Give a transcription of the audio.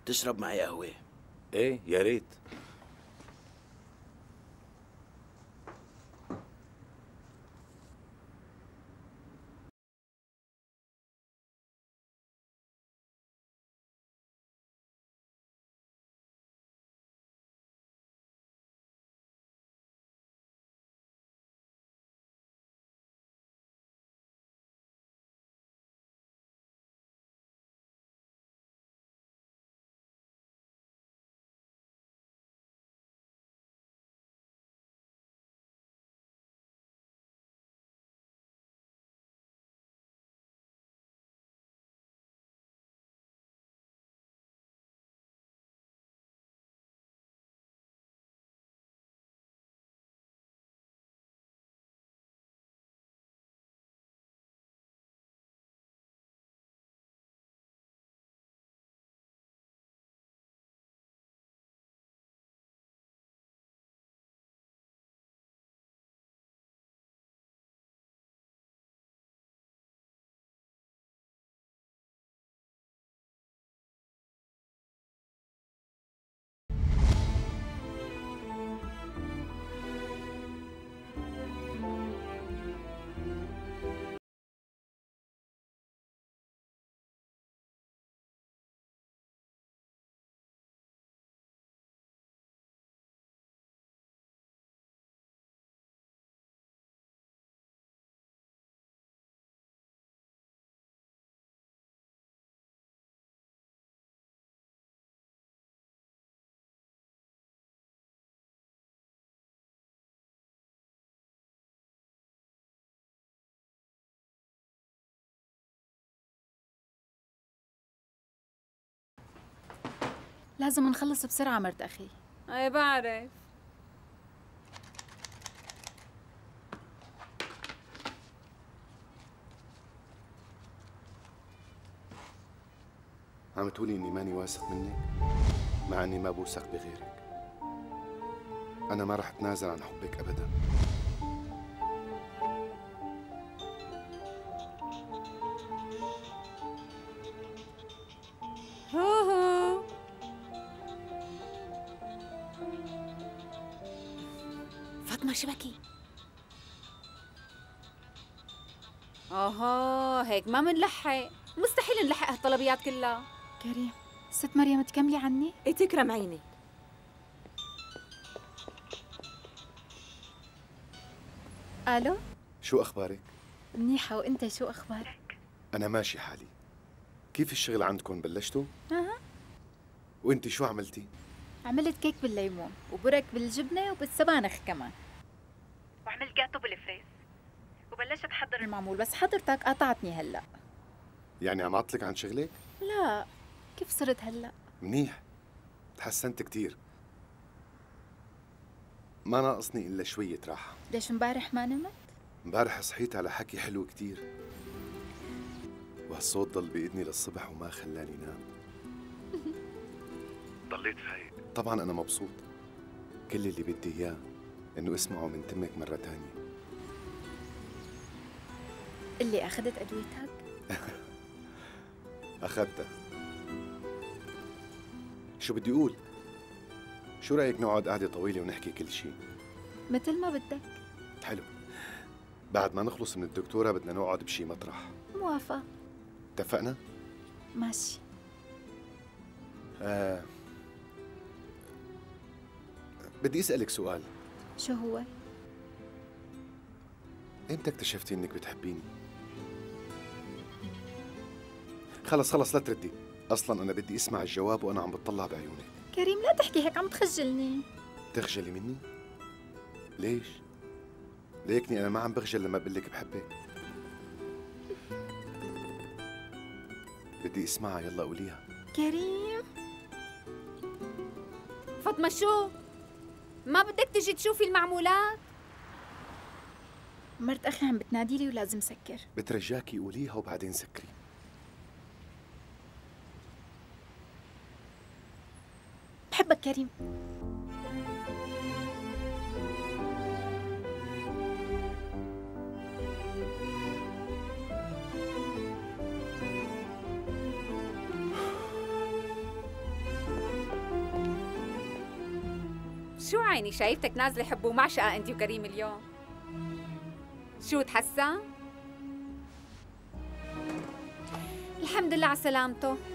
تشرب معي قهوة؟ ايه يا ريت. لازم نخلص بسرعة مرت أخي. ايه بعرف. عم تقولي اني ماني واثق منك مع اني ما بوثق بغيرك. انا ما رح اتنازل عن حبك ابدا. هو فاطمة شبكي. هيك ما منلحق، مستحيل نلحق هالطلبيات كلها. كريم، ست مريم تكملي عني؟ ايه تكرم عيني. ألو؟ شو اخبارك؟ منيحة، وأنت شو أخبارك؟ انا ماشي حالي. كيف الشغل عندكم بلشتوا؟ أها، وانت شو عملتي؟ عملت كيك بالليمون وبرك بالجبنة وبالسبانخ كمان، وعملت جاتو بالفريز، وبلشت أحضر المعمول، بس حضرتك قاطعتني هلأ. يعني عم اعطلك عن شغلك؟ لا، كيف صرت هلأ؟ منيح، تحسنت كتير. ما ناقصني الا شوية راحة. ليش امبارح ما نمت؟ امبارح صحيت على حكي حلو كتير، وهالصوت ضل بإذني للصبح وما خلاني نام. ضليت فايق. طبعا أنا مبسوط. كل اللي بدي إياه إنه اسمعه من تمك مرة تانية. اللي أخذت أدويتك؟ أخذتها. شو بدي أقول؟ شو رأيك نقعد قعدة طويلة ونحكي كل شيء؟ مثل ما بدك. حلو. بعد ما نخلص من الدكتورة بدنا نقعد بشي مطرح. موافقة. اتفقنا؟ ماشي. بدي أسألك سؤال. شو هو؟ إمتى اكتشفتي إنك بتحبيني؟ خلص لا تردي. أصلاً أنا بدي أسمع الجواب وأنا عم بتطلع بعيونك. كريم لا تحكي هيك، عم تخجلني. تخجلي مني؟ ليش؟ ليكني أنا ما عم بخجل لما بقول لك بحبك. بدي اسمعها، يلا قوليها. كريم. فاطمة شو؟ ما بدك تجي تشوفي المعمولات؟ مرت أخي عم بتناديلي ولازم سكر. بترجاكي قوليها وبعدين سكري. بحبك كريم. شو عيني شايفتك نازلة حب ومعشقة انت وكريم اليوم؟ شو تحسن؟ الحمد لله على سلامته.